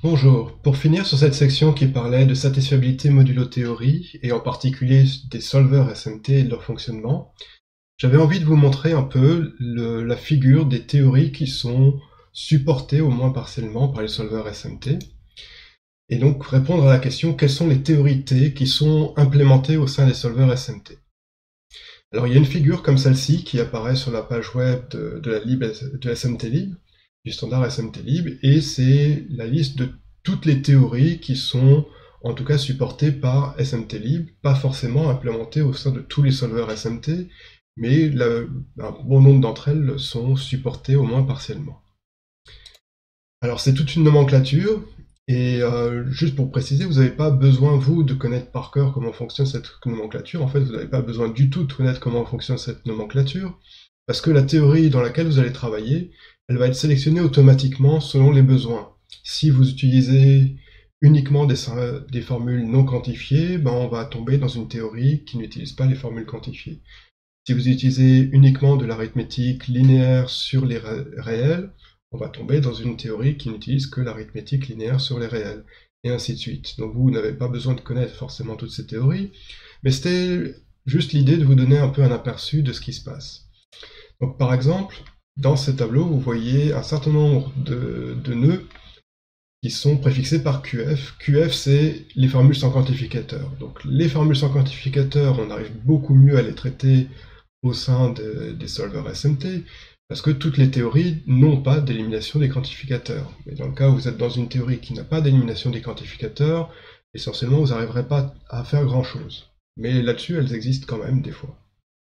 Bonjour, pour finir sur cette section qui parlait de satisfiabilité modulo théorie, et en particulier des solvers SMT et de leur fonctionnement, j'avais envie de vous montrer un peu la figure des théories qui sont supportées au moins partiellement par les solvers SMT, et donc répondre à la question quelles sont les théories T qui sont implémentées au sein des solvers SMT. Alors il y a une figure comme celle-ci qui apparaît sur la page web de SMT-Lib, du standard SMT-Lib, et c'est la liste de toutes les théories qui sont en tout cas supportées par SMT-Lib, pas forcément implémentées au sein de tous les solvers SMT, mais un bon nombre d'entre elles sont supportées au moins partiellement. Alors c'est toute une nomenclature, et juste pour préciser, vous n'avez pas besoin, vous, de connaître par cœur comment fonctionne cette nomenclature. En fait, vous n'avez pas besoin du tout de connaître comment fonctionne cette nomenclature, parce que la théorie dans laquelle vous allez travailler, elle va être sélectionnée automatiquement selon les besoins. Si vous utilisez uniquement des formules non quantifiées, ben on va tomber dans une théorie qui n'utilise pas les formules quantifiées. Si vous utilisez uniquement de l'arithmétique linéaire sur les réels, on va tomber dans une théorie qui n'utilise que l'arithmétique linéaire sur les réels, et ainsi de suite. Donc vous n'avez pas besoin de connaître forcément toutes ces théories, mais c'était juste l'idée de vous donner un peu un aperçu de ce qui se passe. Donc par exemple, dans ce tableau, vous voyez un certain nombre de nœuds qui sont préfixés par QF. QF, c'est les formules sans quantificateur. Donc les formules sans quantificateur, on arrive beaucoup mieux à les traiter au sein des solvers SMT, parce que toutes les théories n'ont pas d'élimination des quantificateurs. Mais dans le cas où vous êtes dans une théorie qui n'a pas d'élimination des quantificateurs, essentiellement vous n'arriverez pas à faire grand-chose. Mais là-dessus, elles existent quand même des fois.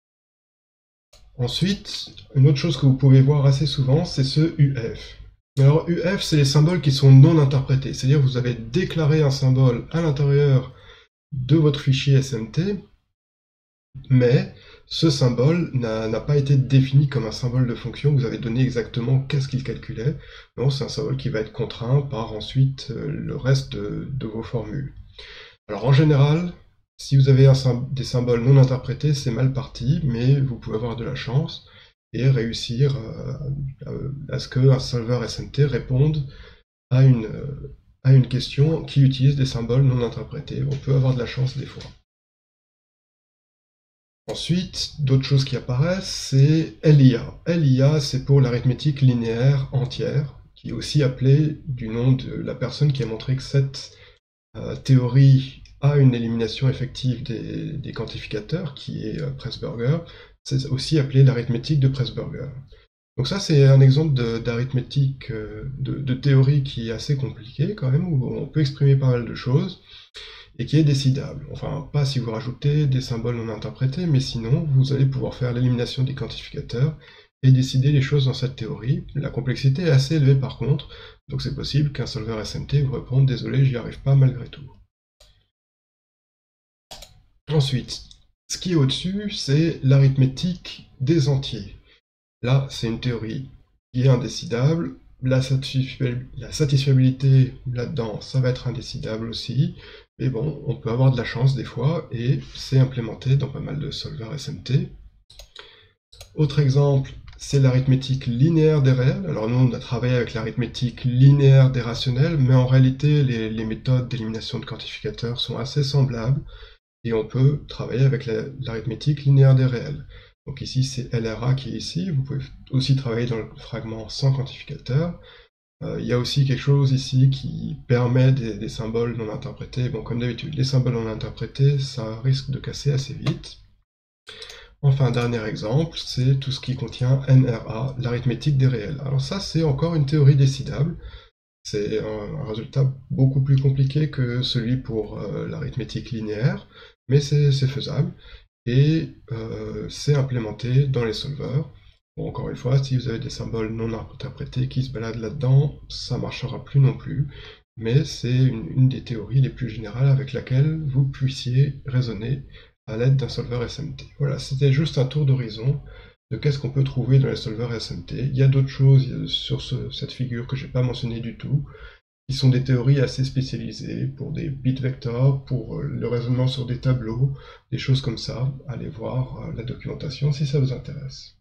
Ensuite, une autre chose que vous pouvez voir assez souvent, c'est ce UF. Alors UF, c'est les symboles qui sont non interprétés, c'est-à-dire que vous avez déclaré un symbole à l'intérieur de votre fichier SMT, mais ce symbole n'a pas été défini comme un symbole de fonction, vous avez donné exactement qu'est-ce qu'il calculait. Non, c'est un symbole qui va être contraint par ensuite le reste de vos formules. Alors en général, si vous avez des symboles non interprétés, c'est mal parti, mais vous pouvez avoir de la chance et réussir à ce qu'un solver SMT réponde à une question qui utilise des symboles non interprétés. On peut avoir de la chance des fois. Ensuite, d'autres choses qui apparaissent, c'est LIA. LIA, c'est pour l'arithmétique linéaire entière, qui est aussi appelée du nom de la personne qui a montré que cette théorie a une élimination effective des quantificateurs, qui est Presburger. C'est aussi appelé l'arithmétique de Presburger. Donc ça, c'est un exemple d'arithmétique, de théorie qui est assez compliqué quand même, où on peut exprimer pas mal de choses, et qui est décidable. Enfin, pas si vous rajoutez des symboles non interprétés, mais sinon, vous allez pouvoir faire l'élimination des quantificateurs et décider les choses dans cette théorie. La complexité est assez élevée par contre, donc c'est possible qu'un solver SMT vous réponde « Désolé, j'y arrive pas malgré tout ». Ensuite, ce qui est au-dessus, c'est l'arithmétique des entiers. Là, c'est une théorie qui est indécidable. La satisfiabilité là-dedans, ça va être indécidable aussi. Mais bon, on peut avoir de la chance des fois, et c'est implémenté dans pas mal de solvers SMT. Autre exemple, c'est l'arithmétique linéaire des réels. Alors nous, on a travaillé avec l'arithmétique linéaire des rationnels, mais en réalité, les méthodes d'élimination de quantificateurs sont assez semblables, et on peut travailler avec l'arithmétique linéaire des réels. Donc ici, c'est LRA qui est ici. Vous pouvez aussi travailler dans le fragment sans quantificateur. Il y a aussi quelque chose ici qui permet des symboles non interprétés. Bon, comme d'habitude, les symboles non interprétés, ça risque de casser assez vite. Enfin, dernier exemple, c'est tout ce qui contient NRA, l'arithmétique des réels. Alors ça, c'est encore une théorie décidable. C'est un résultat beaucoup plus compliqué que celui pour l'arithmétique linéaire, mais c'est faisable, et c'est implémenté dans les solvers. Bon, encore une fois, si vous avez des symboles non interprétés qui se baladent là-dedans, ça ne marchera plus non plus, mais c'est une des théories les plus générales avec laquelle vous puissiez raisonner à l'aide d'un solver SMT. Voilà, c'était juste un tour d'horizon de qu'est-ce qu'on peut trouver dans les solvers SMT. Il y a d'autres choses sur cette figure que je n'ai pas mentionné du tout, qui sont des théories assez spécialisées pour des bit vectors, pour le raisonnement sur des tableaux, des choses comme ça. Allez voir la documentation si ça vous intéresse.